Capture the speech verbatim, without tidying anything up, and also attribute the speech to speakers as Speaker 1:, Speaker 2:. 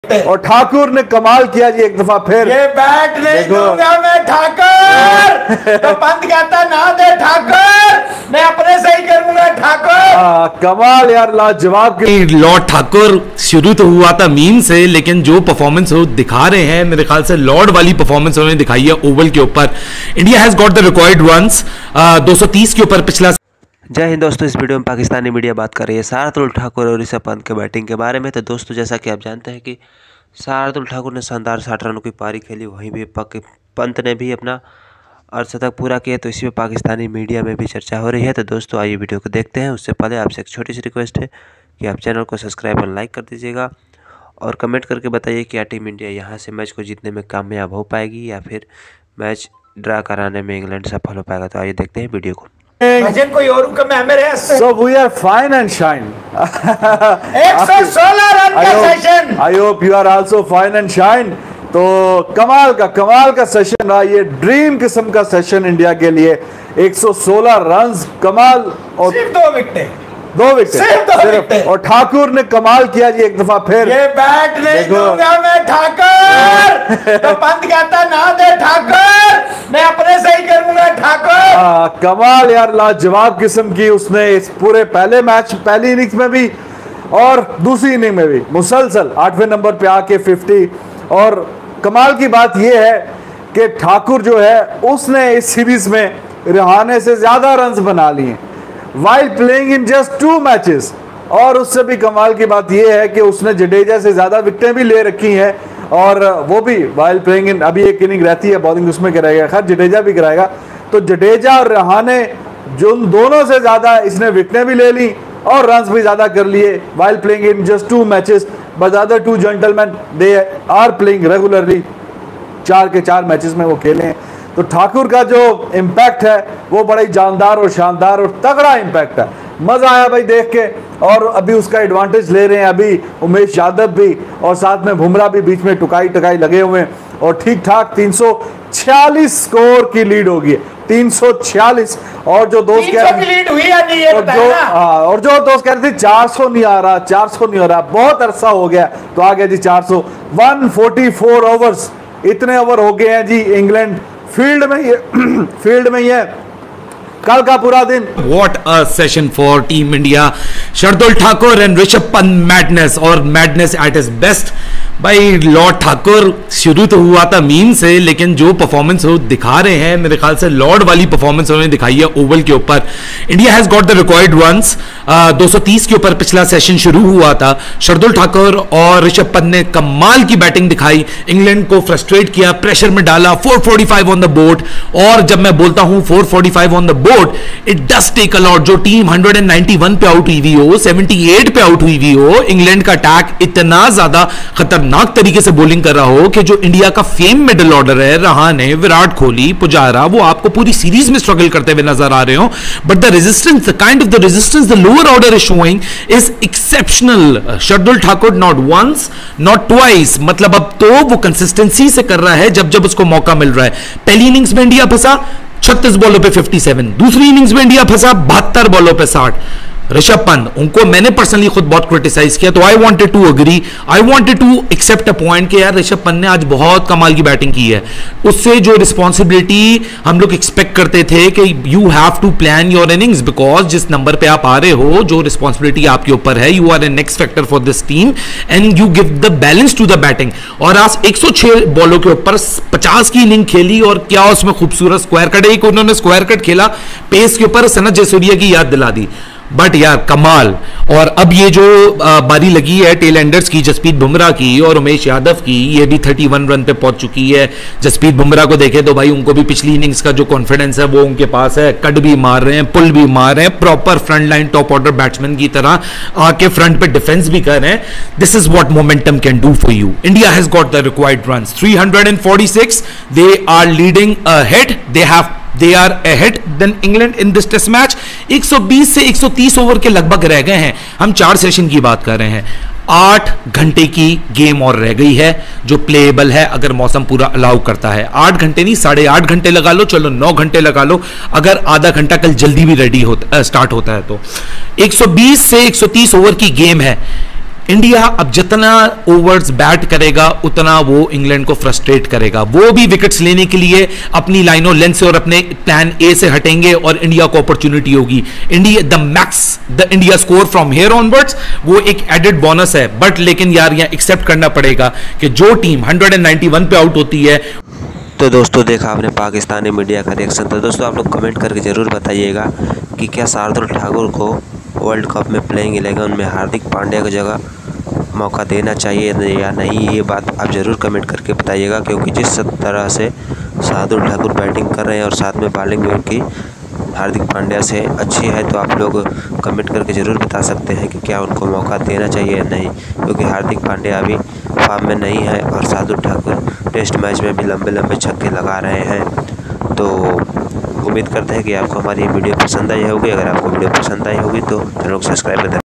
Speaker 1: और ठाकुर ने कमाल किया जी एक दफा फिर।
Speaker 2: ये बैट नहीं दूंगा मैं ठाकुर, तो पंत कहता ना दे ठाकुर, मैं अपने से ही करूंगा ठाकुर।
Speaker 1: कमाल यार, लाजवाब।
Speaker 3: लॉर्ड ठाकुर शुरू तो हुआ था मीम से, लेकिन जो परफॉर्मेंस वो दिखा रहे हैं मेरे ख्याल से लॉर्ड वाली परफॉर्मेंस उन्होंने दिखाई है ओवल के ऊपर। India has got the required runs दो सौ तीस के ऊपर पिछला।
Speaker 4: जय हिंद दोस्तों, इस वीडियो में पाकिस्तानी मीडिया बात कर रही है शार्दुल ठाकुर और ऋषभ पंत के बैटिंग के बारे में। तो दोस्तों, जैसा कि आप जानते हैं कि शार्दुल ठाकुर ने शानदार साठ रनों की पारी खेली, वहीं भी पंत ने भी अपना अर्धशतक पूरा किया, तो इसी में पाकिस्तानी मीडिया में भी चर्चा हो रही है। तो दोस्तों आइए वीडियो को देखते हैं। उससे पहले आपसे एक छोटी सी रिक्वेस्ट है कि आप चैनल को सब्सक्राइब और लाइक कर दीजिएगा और कमेंट करके बताइए कि क्या टीम इंडिया यहाँ से मैच को जीतने में कामयाब हो पाएगी या फिर मैच ड्रा कराने में इंग्लैंड सफल हो पाएगा। तो आइए देखते हैं वीडियो को।
Speaker 2: कोई और का है।
Speaker 1: So we are fine and shine.
Speaker 2: एक सौ सोलह रन का session.
Speaker 1: I hope you are also fine and shine. तो कमाल का कमाल का सेशन रहा, ये ड्रीम किस्म का सेशन इंडिया के लिए। एक सौ सोलह रन्स, कमाल। और
Speaker 2: सिर्फ दो विकेट
Speaker 1: दो विकेट सिर्फ, और ठाकुर ने कमाल किया जी एक दफा फिर।
Speaker 2: ये बैट नहीं दूंगा मैं ठाकुर, तो पंत कहता ना दे ठाकुर, मैं अपने से ही करूंगा ठाकुर।
Speaker 1: कमाल यार, लाजवाब किस्म की उसने इस पूरे पहले मैच, पहली इनिंग्स में भी और दूसरी इनिंग में भी मुसलसल आठवें नंबर पे आके पचास। और कमाल की बात यह है कि ठाकुर जो है उसने इस सीरीज में रहाणे से ज्यादा रन्स बना लिए while playing in just two matches। और उससे भी कमाल की बात यह है कि उसने जडेजा से ज्यादा विकेटें भी ले रखी हैं, और वो भी while playing in, अभी एक इनिंग रहती है बॉलिंग उसमें कराएगा, खैर जडेजा भी कराएगा। तो जडेजा और रहाणे जो दोनों से ज्यादा इसने विकेटें भी ले ली और रन्स भी ज्यादा कर लिए while playing in just two matches। but the other two gentlemen they are playing regularly, चार के चार मैचेस में वो खेले हैं। तो ठाकुर का जो इम्पैक्ट है वो बड़ा ही जानदार और शानदार और तगड़ा इम्पैक्ट है। मजा आया भाई देख के, और अभी उसका एडवांटेज ले रहे हैं अभी उमेश यादव भी, और साथ में बुमराह भी बीच में टुकाई टुकाई लगे हुए हैं, और ठीक ठाक तीन सौ छियालीस स्कोर की लीड होगी, तीन सौ छियालीस। और जो दोस्त कह रहे थे और जो हाँ और जो दोस्त कह रहे थे चार सौ नहीं आ रहा, चार सौ नहीं हो रहा, बहुत अरसा हो गया, तो आ गया जी चार सौ। वन फोर्टी फोर ओवर्स, इतने ओवर हो गए हैं जी इंग्लैंड फील्ड में, ये फील्ड में ये कल का पूरा दिन।
Speaker 3: What a session for Team India. Shardul Thakur and Rishabh Pant madness, और मैडनेस एट इज बेस्ट। भाई लॉर्ड ठाकुर शुरू तो हुआ था मीम से, लेकिन जो परफॉर्मेंस वो दिखा रहे हैं मेरे ख्याल से लॉर्ड वाली परफॉर्मेंस उन्होंने दिखाई है ओवल के ऊपर। India has got the required runs दो सौ तीस के ऊपर पिछला सेशन शुरू हुआ था। शार्दुल ठाकुर और ऋषभ पंत ने कमाल की बैटिंग दिखाई, इंग्लैंड को फ्रस्ट्रेट किया, प्रेशर में डाला। Four forty five on the board, और जब मैं बोलता हूं four forty five on the board, it does take a lot. जो टीम वन नाइंटी वन पे आउट हुई हुई हो, अठहत्तर पे आउट हुई हुई हो, इंग्लैंड का अटैक इतना ज्यादा खतरनाक तरीके से बॉलिंग कर रहा हो कि जो इंडिया का फेम मिडिल ऑर्डर है, रहाणे, विराट कोहली, पुजारा, वो आपको पूरी सीरीज में स्ट्रगल करते हुए नजर आ रहे हो। But the resistance, the kind of the resistance the lower order is showing is exceptional. Shardul Thakur not once not twice, मतलब अब तो वो कंसिस्टेंसी से कर रहा है जब जब उसको मौका मिल रहा है। पहली इनिंग्स में इंडिया फंसा छत्तीस बॉलों पे सत्तावन, दूसरी इनिंग्स में इंडिया फंसा बहत्तर बॉलों पे साठ। ऋषभ पंत, उनको मैंने पर्सनली खुद बहुत क्रिटिसाइज किया, तो I wanted to agree, I wanted to accept a point कि यार ऋषभ पंत ने आज बहुत कमाल की बैटिंग की है। उससे जो रिस्पॉन्सिबिलिटी हम लोग एक्सपेक्ट करते थे कि you have to plan your innings, because जिस नंबर पे आप आ रहे हो, जो रिस्पॉन्सिबिलिटी आपके ऊपर है, you are an X factor for this team and you give the balance to the batting. और आज एक सौ छह बॉलों के ऊपर पचास की इनिंग खेली, और क्या उसमें खूबसूरत स्क्वायर कट, एक उन्होंने स्क्वायर कट खेला पेस के ऊपर, सनत जयसूर्या की याद दिला दी। बट यार कमाल। और अब ये जो बारी लगी है टेल एंडर्स की, जसप्रीत बुमराह की और उमेश यादव की, ये भी इकतीस रन पे पहुंच चुकी है। जसप्रीत बुमराह को देखे तो भाई उनको भी पिछली इनिंग्स का जो कॉन्फिडेंस है वो उनके पास है, कट भी मार रहे हैं, पुल भी मार रहे हैं, proper front line top order batsman की तरह आके फ्रंट पे डिफेंस भी कर रहे हैं। This is what momentum can do for you. India has got the required runs three forty six, they are leading ahead, they have They are ahead than England in this test match। एक सौ बीस से एक सौ तीस over के लगभग रह गए हैं, हम चार सेशन की बात कर रहे हैं। आठ घंटे की गेम और रह गई है जो प्लेएबल है अगर मौसम पूरा अलाउ करता है। आठ घंटे नहीं, साढ़े आठ घंटे लगा लो, चलो नौ घंटे लगा लो, अगर आधा घंटा कल जल्दी भी रेडी होता स्टार्ट होता है तो। एक सौ बीस से एक सौ तीस ओवर की गेम है। इंडिया अब जितना ओवर्स बैट करेगा उतना वो इंग्लैंड को फ्रस्ट्रेट करेगा। वो भी विकेट्स लेने के लिए अपनी लाइनों लेंथ से और अपने प्लान ए से हटेंगे और इंडिया को अपॉर्चुनिटी होगी। India the max the India score from here onwards वो एक एडेड बोनस है, बट लेकिन यार यहां एक्सेप्ट करना पड़ेगा कि जो टीम एक सौ इक्यानवे पे आउट होती है।
Speaker 4: तो दोस्तों देखा आपने पाकिस्तानी मीडिया का रिएक्शन। तो दोस्तों आप लोग कमेंट करके ज़रूर बताइएगा कि क्या शार्दुल ठाकुर को वर्ल्ड कप में प्लेइंग इलेवन में हार्दिक पांड्या की जगह मौका देना चाहिए या नहीं, ये बात आप ज़रूर कमेंट करके बताइएगा। क्योंकि जिस तरह से शार्दुल ठाकुर बैटिंग कर रहे हैं और साथ में बॉलिंग भी उनकी हार्दिक पांड्या से अच्छी है, तो आप लोग कमेंट करके ज़रूर बता सकते हैं कि क्या उनको मौका देना चाहिए या नहीं। क्योंकि हार्दिक पांड्या अभी फॉर्म में नहीं है और शार्दुल ठाकुर टेस्ट मैच में भी लंबे लंबे छक्के लगा रहे हैं। तो उम्मीद करते हैं कि आपको हमारी वीडियो पसंद आई होगी। अगर आपको वीडियो पसंद आई होगी तो चैनल को सब्सक्राइब करें।